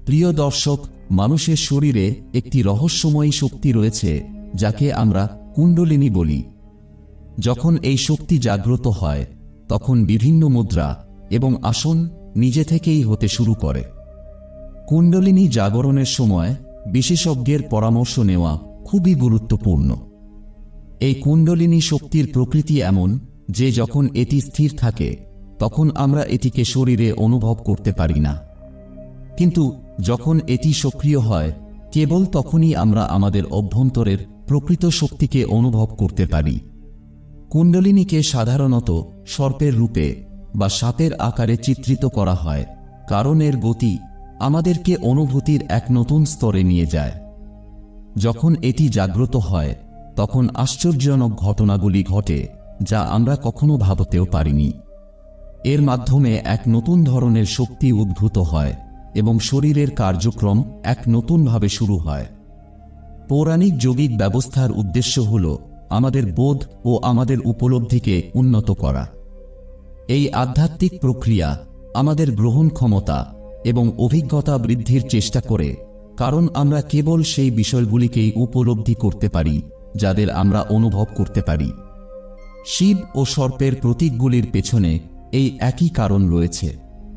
প্রিয় দর্শক, মানুষের শরীরে একটি রহস্যময়ী শক্তি রয়েছে যাকে আমরা কুণ্ডলিনী বলি। যখন এই শক্তি জাগ্রত হয় তখন বিভিন্ন মুদ্রা এবং আসন নিজে থেকেই হতে শুরু করে। কুণ্ডলিনী জাগরণের সময় বিশেষজ্ঞের পরামর্শ নেওয়া খুবই গুরুত্বপূর্ণ। এই কুণ্ডলিনী শক্তির প্রকৃতি এমন যে যখন এটি স্থির থাকে তখন আমরা এটিকে শরীরে অনুভব করতে পারি না, কিন্তু যখন এটি সক্রিয় হয় কেবল তখনই আমরা আমাদের অভ্যন্তরের প্রকৃত শক্তিকে অনুভব করতে পারি। কুণ্ডলিনীকে সাধারণত সর্পের রূপে বা সাপের আকারে চিত্রিত করা হয়, কারণ এর গতি আমাদেরকে অনুভূতির এক নতুন স্তরে নিয়ে যায়। যখন এটি জাগ্রত হয় তখন আশ্চর্যজনক ঘটনাগুলি ঘটে যা আমরা কখনো ভাবতেও পারিনি। এর মাধ্যমে এক নতুন ধরনের শক্তি উদ্ভূত হয় এবং শরীরের কার্যক্রম এক নতুনভাবে শুরু হয়। পৌরাণিক যোগিক ব্যবস্থার উদ্দেশ্য হল আমাদের বোধ ও আমাদের উপলব্ধিকে উন্নত করা। এই আধ্যাত্মিক প্রক্রিয়া আমাদের গ্রহণ ক্ষমতা এবং অভিজ্ঞতা বৃদ্ধির চেষ্টা করে, কারণ আমরা কেবল সেই বিষয়গুলিকেই উপলব্ধি করতে পারি যাদের আমরা অনুভব করতে পারি। শিব ও সর্পের প্রতীকগুলির পেছনে এই একই কারণ রয়েছে।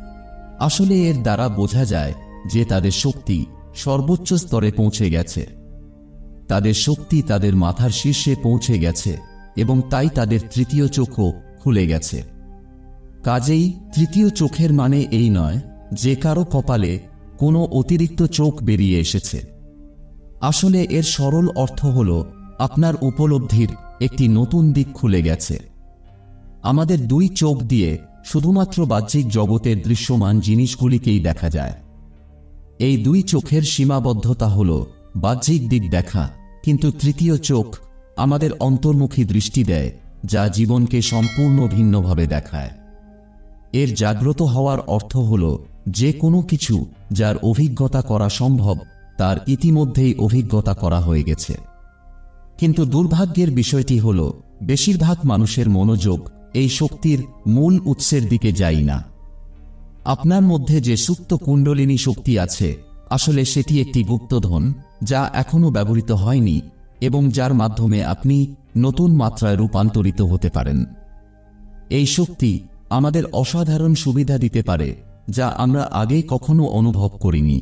আসলে এর দ্বারা বোঝা যায় যে তাদের শক্তি সর্বোচ্চ স্তরে পৌঁছে গেছে, তাদের শক্তি তাদের মাথার শীর্ষে পৌঁছে গেছে এবং তাই তাদের তৃতীয় চোখও খুলে গেছে। কাজেই তৃতীয় চোখের মানে এই নয় যে কারো কপালে কোনো অতিরিক্ত চোখ বেরিয়ে এসেছে। আসলে এর সরল অর্থ হল আপনার উপলব্ধির একটি নতুন দিক খুলে গেছে। আমাদের দুই চোখ দিয়ে শুধুমাত্র বাহ্যিক জগতের দৃশ্যমান জিনিসগুলিকেই দেখা যায়। এই দুই চোখের সীমাবদ্ধতা হল বাহ্যিক দিক দেখা, কিন্তু তৃতীয় চোখ আমাদের অন্তর্মুখী দৃষ্টি দেয় যা জীবনকে সম্পূর্ণ ভিন্নভাবে দেখায়। এর জাগ্রত হওয়ার অর্থ হল যে কোনো কিছু যার অভিজ্ঞতা করা সম্ভব তার ইতিমধ্যেই অভিজ্ঞতা করা হয়ে গেছে। কিন্তু দুর্ভাগ্যের বিষয়টি হল বেশিরভাগ মানুষের মনোযোগ এই শক্তির মূল উৎসের দিকে যায় না। আপনার মধ্যে যে সুপ্ত কুণ্ডলিনী শক্তি আছে আসলে সেটি একটি গুপ্তধন যা এখনো ব্যবহৃত হয়নি এবং যার মাধ্যমে আপনি নতুন মাত্রায় রূপান্তরিত হতে পারেন। এই শক্তি আমাদের অসাধারণ সুবিধা দিতে পারে যা আমরা আগে কখনো অনুভব করিনি।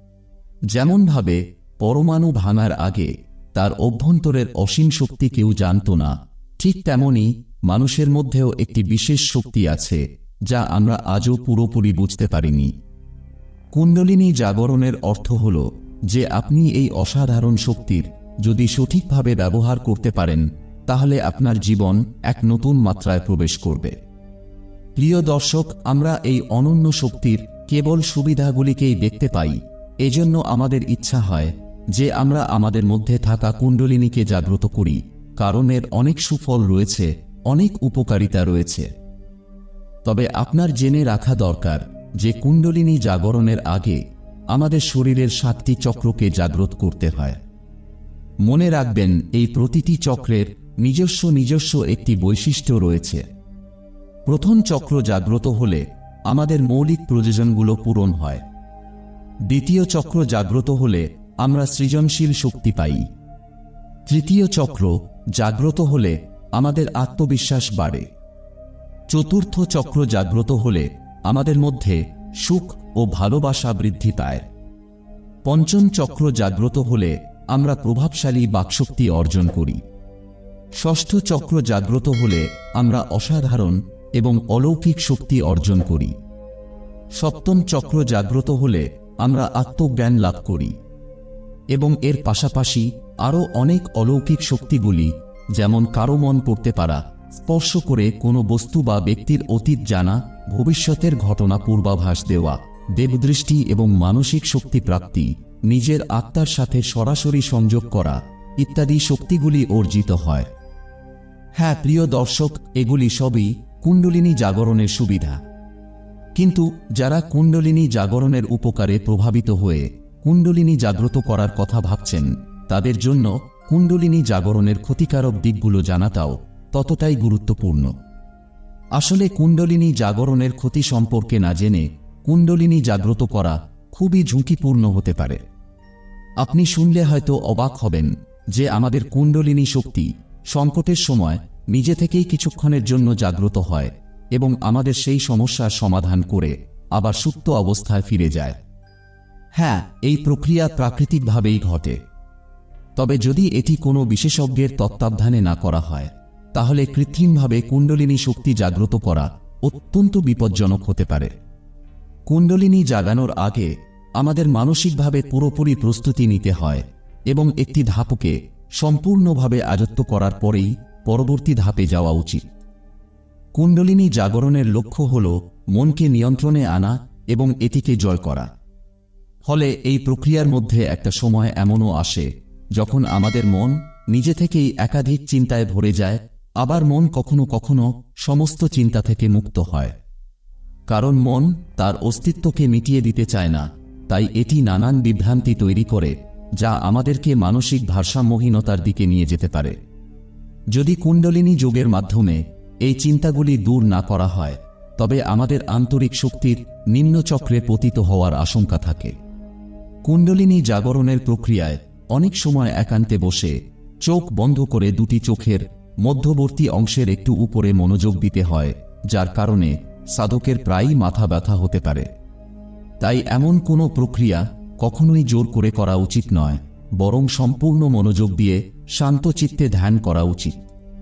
যেমনভাবে পরমাণু ভাঙার আগে তার অভ্যন্তরের অসীম শক্তি কেউ জানত না, ঠিক তেমনি মানুষের মধ্যেও একটি বিশেষ শক্তি আছে যা আমরা আজও পুরোপুরি বুঝতে পারিনি। কুণ্ডলিনী জাগরণের অর্থ হল যে আপনি এই অসাধারণ শক্তির যদি সঠিকভাবে ব্যবহার করতে পারেন তাহলে আপনার জীবন এক নতুন মাত্রায় প্রবেশ করবে। প্রিয় দর্শক, আমরা এই অনন্য শক্তির কেবল সুবিধাগুলিকেই দেখতে পাই, এজন্য আমাদের ইচ্ছা হয় যে আমরা আমাদের মধ্যে থাকা কুণ্ডলিনীকে জাগ্রত করি, কারণ এর অনেক সুফল রয়েছে, অনেক উপকারিতা রয়েছে। তবে আপনার জেনে রাখা দরকার যে কুণ্ডলিনী জাগরণের আগে আমাদের শরীরের 7টি চক্রকে জাগ্রত করতে হয়। মনে রাখবেন, এই প্রতিটি চক্রের নিজস্ব একটি বৈশিষ্ট্য রয়েছে। প্রথম চক্র জাগ্রত হলে আমাদের মৌলিক প্রয়োজনগুলো পূরণ হয়। দ্বিতীয় চক্র জাগ্রত হলে আমরা সৃজনশীল শক্তি পাই। তৃতীয় চক্র জাগ্রত হলে আমাদের আত্মবিশ্বাস বাড়ে। চতুর্থ চক্র জাগ্রত হলে আমাদের মধ্যে সুখ ও ভালোবাসা বৃদ্ধি পায়। পঞ্চম চক্র জাগ্রত হলে আমরা প্রভাবশালী বাকশক্তি অর্জন করি। ষষ্ঠ চক্র জাগ্রত হলে আমরা অসাধারণ এবং অলৌকিক শক্তি অর্জন করি। সপ্তম চক্র জাগ্রত হলে আমরা আত্মজ্ঞান লাভ করি এবং এর পাশাপাশি আরও অনেক অলৌকিক শক্তিগুলি, যেমন কারো মন পড়তে পারা, স্পর্শ করে কোনো বস্তু বা ব্যক্তির অতীত জানা, ভবিষ্যতের ঘটনা পূর্বাভাস দেওয়া, দেবদৃষ্টি এবং মানসিক শক্তি প্রাপ্তি, নিজের আত্মার সাথে সরাসরি সংযোগ করা ইত্যাদি শক্তিগুলি অর্জিত হয়। হ্যাঁ প্রিয় দর্শক, এগুলি সবই কুণ্ডলিনী জাগরণের সুবিধা। কিন্তু যারা কুণ্ডলিনী জাগরণের উপকারে প্রভাবিত হয়ে কুণ্ডলিনী জাগ্রত করার কথা ভাবছেন তাদের জন্য কুণ্ডলিনী জাগরণের ক্ষতিকারক দিকগুলো জানাটাও ততটাই গুরুত্বপূর্ণ। আসলে কুণ্ডলিনী জাগরণের ক্ষতি সম্পর্কে না জেনে কুণ্ডলিনী জাগ্রত করা খুব খুবই ঝুঁকিপূর্ণ হতে পারে। আপনি শুনলে হয়তো অবাক হবেন যে আমাদের কুণ্ডলিনী শক্তি সংকটের সময় নিজে থেকেই কিছুক্ষণের জন্য জাগ্রত হয় এবং আমাদের সেই সমস্যার সমাধান করে আবার সুপ্ত অবস্থায় ফিরে যায়। হ্যাঁ, এই প্রক্রিয়া প্রাকৃতিকভাবেই ঘটে। তবে যদি এটি কোনো বিশেষজ্ঞের তত্ত্বাবধানে না করা হয়, তাহলে কৃত্রিমভাবে কুণ্ডলিনী শক্তি জাগ্রত করা অত্যন্ত বিপজ্জনক হতে পারে। কুণ্ডলিনী জাগানোর আগে আমাদের মানসিকভাবে পুরোপুরি প্রস্তুতি নিতে হয় এবং একটি ধাপকে সম্পূর্ণভাবে আয়ত্ত করার পরেই পরবর্তী ধাপে যাওয়া উচিত। কুণ্ডলিনী জাগরণের লক্ষ্য হল মনকে নিয়ন্ত্রণে আনা এবং এটিকে জয় করা। ফলে এই প্রক্রিয়ার মধ্যে একটা সময় এমনও আসে যখন আমাদের মন নিজে থেকেই একাধিক চিন্তায় ভরে যায়, আবার মন কখনো কখনো সমস্ত চিন্তা থেকে মুক্ত হয়। কারণ মন তার অস্তিত্বকে মিটিয়ে দিতে চায় না, তাই এটি নানান বিভ্রান্তি তৈরি করে যা আমাদেরকে মানসিক ভারসাম্যহীনতার দিকে নিয়ে যেতে পারে। যদি কুণ্ডলিনী যোগের মাধ্যমে এই চিন্তাগুলি দূর না করা হয়, তবে আমাদের আন্তরিক শক্তির নিম্নচক্রে পতিত হওয়ার আশঙ্কা থাকে। কুণ্ডলিনী জাগরণের প্রক্রিয়ায় অনেক সময় একান্তে বসে চোখ বন্ধ করে দুটি চোখের মধ্যবর্তী অংশের একটু উপরে মনোযোগ দিতে হয়, যার কারণে সাধকের প্রায়ই মাথা ব্যথা হতে পারে। তাই এমন কোনো প্রক্রিয়া কখনোই জোর করে করা উচিত নয়, বরং সম্পূর্ণ মনোযোগ দিয়ে শান্ত চিত্তে ধ্যান করা উচিত।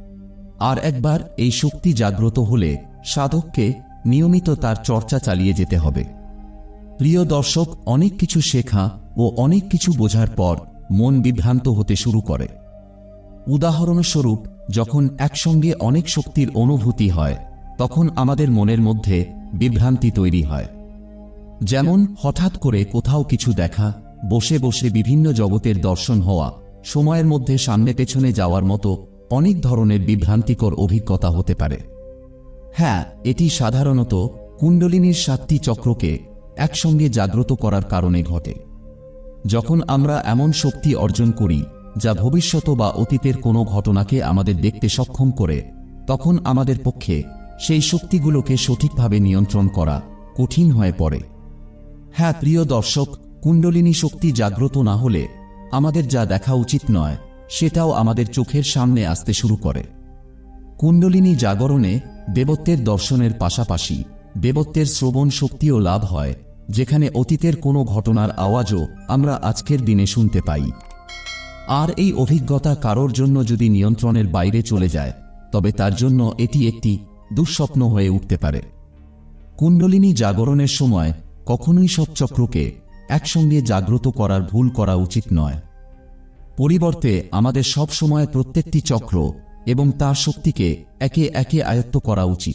আর একবার এই শক্তি জাগ্রত হলে সাধককে নিয়মিত তার চর্চা চালিয়ে যেতে হবে। প্রিয় দর্শক, অনেক কিছু শেখা ও অনেক কিছু বোঝার পর মন বিভ্রান্ত হতে শুরু করে। উদাহরণস্বরূপ, যখন একসঙ্গে অনেক শক্তির অনুভূতি হয়, তখন আমাদের মনের মধ্যে বিভ্রান্তি তৈরি হয়। যেমন হঠাৎ করে কোথাও কিছু দেখা, বসে বসে বিভিন্ন জগতের দর্শন হওয়া, সময়ের মধ্যে সামনে পেছনে যাওয়ার মতো অনেক ধরনের বিভ্রান্তিকর অভিজ্ঞতা হতে পারে। হ্যাঁ, এটি সাধারণত কুণ্ডলিনীর 7টি চক্রকে একসঙ্গে জাগ্রত করার কারণে ঘটে। যখন আমরা এমন শক্তি অর্জন করি যা ভবিষ্যৎ বা অতীতের কোনো ঘটনাকে আমাদের দেখতে সক্ষম করে, তখন আমাদের পক্ষে সেই শক্তিগুলোকে সঠিকভাবে নিয়ন্ত্রণ করা কঠিন হয়ে পড়ে। হ্যাঁ প্রিয় দর্শক, কুণ্ডলিনী শক্তি জাগ্রত না হলে আমাদের যা দেখা উচিত নয় সেটাও আমাদের চোখের সামনে আসতে শুরু করে। কুণ্ডলিনী জাগরণে দেবত্বের দর্শনের পাশাপাশি দেবত্বের শ্রবণ শক্তিও লাভ হয়, যেখানে অতীতের কোনো ঘটনার আওয়াজও আমরা আজকের দিনে শুনতে পাই। আর এই অভিজ্ঞতা কারোর জন্য যদি নিয়ন্ত্রণের বাইরে চলে যায়, তবে তার জন্য এটি একটি দুঃস্বপ্ন হয়ে উঠতে পারে। কুণ্ডলিনী জাগরণের সময় কখনোই সব চক্রকে একসঙ্গে জাগ্রত করার ভুল করা উচিত নয়। পরিবর্তে আমাদের সব সময় প্রত্যেকটি চক্র এবং তার শক্তিকে একে একে আয়ত্ত করা উচিত।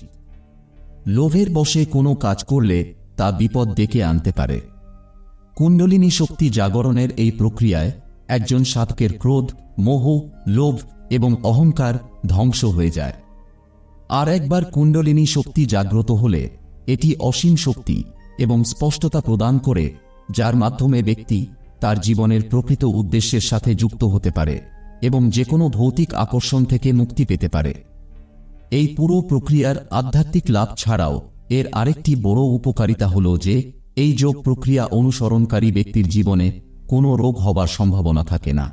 লোভের বশে কোনো কাজ করলে তা বিপদ ডেকে আনতে পারে। কুণ্ডলিনী শক্তি জাগরণের এই প্রক্রিয়ায় একজন সাধকের ক্রোধ, মোহ, লোভ এবং অহংকার ধ্বংস হয়ে যায়। আর একবার কুণ্ডলিনী শক্তি জাগ্রত হলে এটি অসীম শক্তি এবং স্পষ্টতা প্রদান করে, যার মাধ্যমে ব্যক্তি তার জীবনের প্রকৃত উদ্দেশ্যের সাথে যুক্ত হতে পারে এবং যে কোনো ভৌতিক আকর্ষণ থেকে মুক্তি পেতে পারে। এই পুরো প্রক্রিয়ার আধ্যাত্মিক লাভ ছাড়াও এর আরেকটি বড় উপকারিতা হল যে এই যোগ প্রক্রিয়া অনুসরণকারী ব্যক্তির জীবনে কোনো রোগ হবার সম্ভাবনা থাকে না।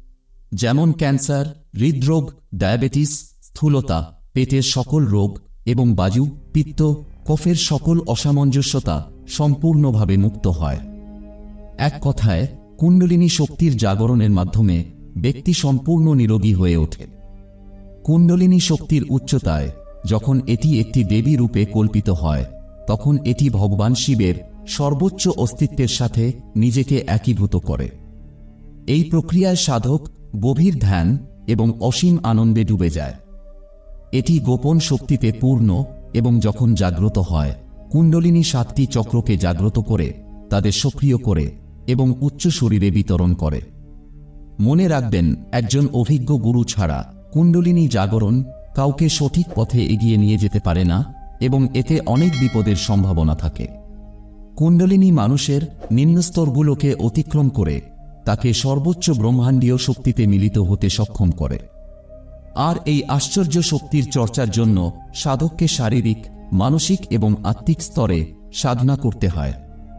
যেমন ক্যান্সার, হৃদরোগ, ডায়াবেটিস, স্থূলতা, পেটের সকল রোগ এবং বায়ু, পিত্ত, কফের সকল অসামঞ্জস্যতা সম্পূর্ণভাবে মুক্ত হয়। এক কথায়, কুণ্ডলিনী শক্তির জাগরণের মাধ্যমে ব্যক্তি সম্পূর্ণ নিরোগী হয়ে ওঠে। কুণ্ডলিনী শক্তির উচ্চতায় যখন এটি একটি দেবী রূপে কল্পিত হয়, তখন এটি ভগবান শিবের সর্বোচ্চ অস্তিত্বের সাথে নিজেকে একীভূত করে। এই প্রক্রিয়ায় সাধক গভীর ধ্যান এবং অসীম আনন্দে ডুবে যায়। এটি গোপন শক্তিতে পূর্ণ এবং যখন জাগ্রত হয়, কুণ্ডলিনী 7টি চক্রকে জাগ্রত করে, তাদের সক্রিয় করে এবং উচ্চ শরীরে বিতরণ করে। মনে রাখবেন, একজন অভিজ্ঞ গুরু ছাড়া কুণ্ডলিনী জাগরণ কাউকে সঠিক পথে এগিয়ে নিয়ে যেতে পারে না এবং এতে অনেক বিপদের সম্ভাবনা থাকে। কুণ্ডলিনী মানুষের নিম্নস্তরগুলোকে অতিক্রম করে তাকে সর্বোচ্চ ব্রহ্মাণ্ডীয় শক্তিতে মিলিত হতে সক্ষম করে। আর এই আশ্চর্য শক্তির চর্চার জন্য সাধককে শারীরিক, মানসিক এবং আত্মিক স্তরে সাধনা করতে হয়।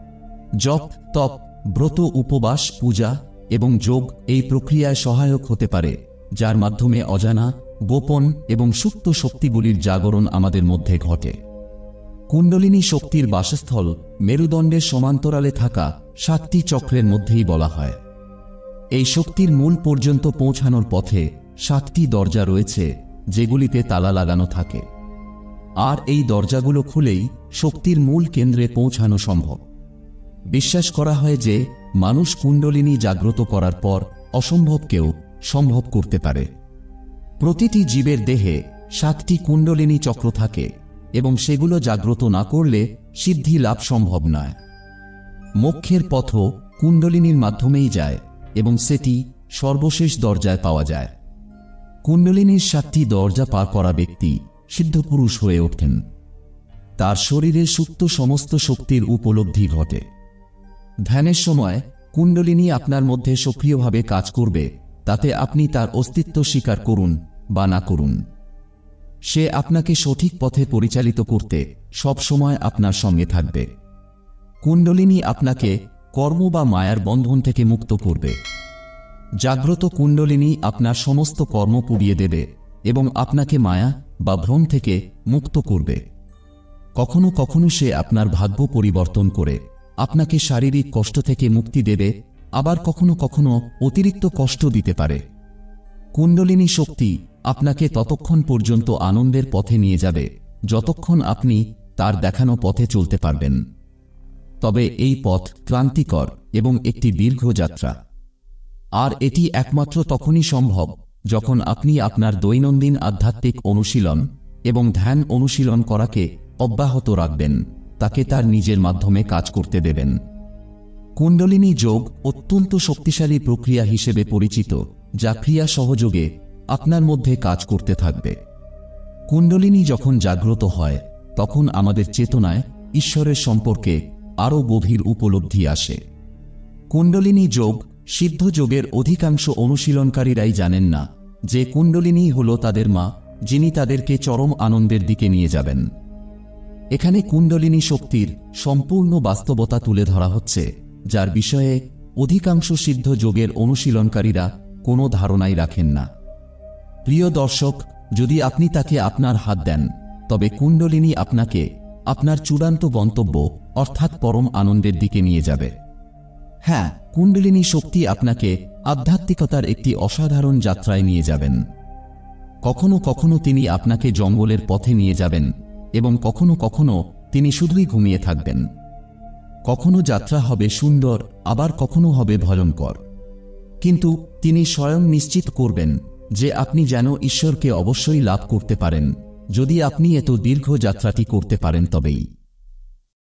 জপ, তপ, ব্রত, উপবাস, পূজা এবং যোগ এই প্রক্রিয়ায় সহায়ক হতে পারে, যার মাধ্যমে অজানা, গোপন এবং সুপ্ত শক্তিগুলির জাগরণ আমাদের মধ্যে ঘটে। কুণ্ডলিনী শক্তির বাসস্থল মেরুদণ্ডের সমান্তরালে থাকা 7টি চক্রের মধ্যেই বলা হয়। এই শক্তির মূল পর্যন্ত পৌঁছানোর পথে 7টি দরজা রয়েছে, যেগুলিতে তালা লাগানো থাকে, আর এই দরজাগুলো খুলেই শক্তির মূল কেন্দ্রে পৌঁছানো সম্ভব। বিশ্বাস করা হয় যে মানুষ কুণ্ডলিনী জাগ্রত করার পর অসম্ভবকেও সম্ভব করতে পারে। প্রতিটি জীবের দেহে 7টি কুণ্ডলিনী চক্র থাকে এবং সেগুলো জাগ্রত না করলে সিদ্ধি লাভ সম্ভব নয়। মোক্ষের পথও কুণ্ডলিনীর মাধ্যমেই যায় এবং সেটি সর্বশেষ দরজায় পাওয়া যায়। কুণ্ডলিনীর 7টি দরজা পার করা ব্যক্তি সিদ্ধপুরুষ হয়ে ওঠেন। তার শরীরের সুপ্ত সমস্ত শক্তির উপলব্ধি ঘটে। ধ্যানের সময় কুণ্ডলিনী আপনার মধ্যে সক্রিয়ভাবে কাজ করবে, তাতে আপনি তার অস্তিত্ব স্বীকার করুন বা না করুন। সে আপনাকে সঠিক পথে পরিচালিত করতে সব সময় আপনার সঙ্গে থাকবে। কুণ্ডলিনী আপনাকে কর্ম বা মায়ার বন্ধন থেকে মুক্ত করবে। জাগ্রত কুণ্ডলিনী আপনার সমস্ত কর্ম পুড়িয়ে দেবে এবং আপনাকে মায়া বা ভ্রম থেকে মুক্ত করবে। কখনো কখনো সে আপনার ভাগ্য পরিবর্তন করে আপনাকে শারীরিক কষ্ট থেকে মুক্তি দেবে, আবার কখনো কখনো অতিরিক্ত কষ্ট দিতে পারে। কুণ্ডলিনী শক্তি আপনাকে ততক্ষণ পর্যন্ত আনন্দের পথে নিয়ে যাবে যতক্ষণ আপনি তার দেখানো পথে চলতে পারবেন। তবে এই পথ ক্লান্তিকর এবং একটি দীর্ঘ যাত্রা, আর এটি একমাত্র তখনই সম্ভব যখন আপনি আপনার দৈনন্দিন আধ্যাত্মিক অনুশীলন এবং ধ্যান অনুশীলন করাকে অব্যাহত রাখবেন, তাকে তার নিজের মাধ্যমে কাজ করতে দেবেন। কুণ্ডলিনী যোগ অত্যন্ত শক্তিশালী প্রক্রিয়া হিসেবে পরিচিত, যা ক্রিয়া সহযোগে আপনার মধ্যে কাজ করতে থাকবে। কুণ্ডলিনী যখন জাগ্রত হয় তখন আমাদের চেতনায় ঈশ্বরের সম্পর্কে আরও গভীর উপলব্ধি আসে। কুণ্ডলিনী যোগ সিদ্ধ যোগের অধিকাংশ অনুশীলনকারীরাই জানেন না যে কুণ্ডলিনী হল তাদের মা, যিনি তাদেরকে চরম আনন্দের দিকে নিয়ে যাবেন। এখানে কুণ্ডলিনী শক্তির সম্পূর্ণ বাস্তবতা তুলে ধরা হচ্ছে, যার বিষয়ে অধিকাংশ সিদ্ধ যোগের অনুশীলনকারীরা কোনো ধারণাই রাখেন না। প্রিয় দর্শক, যদি আপনি তাকে আপনার হাত দেন, তবে কুণ্ডলিনী আপনাকে আপনার চূড়ান্ত গন্তব্য অর্থাৎ পরম আনন্দের দিকে নিয়ে যাবে। হ্যাঁ, কুণ্ডলিনী শক্তি আপনাকে আধ্যাত্মিকতার একটি অসাধারণ যাত্রায় নিয়ে যাবেন। কখনো কখনো তিনি আপনাকে জঙ্গলের পথে নিয়ে যাবেন এবং কখনো কখনো তিনি শুধুই ঘুমিয়ে থাকবেন। কখনো যাত্রা হবে সুন্দর, আবার কখনো হবে ভয়ঙ্কর, কিন্তু তিনি স্বয়ং নিশ্চিত করবেন যে আপনি যেন ঈশ্বরকে অবশ্যই লাভ করতে পারেন। যদি আপনি এত দীর্ঘ যাত্রাটি করতে পারেন তবেই।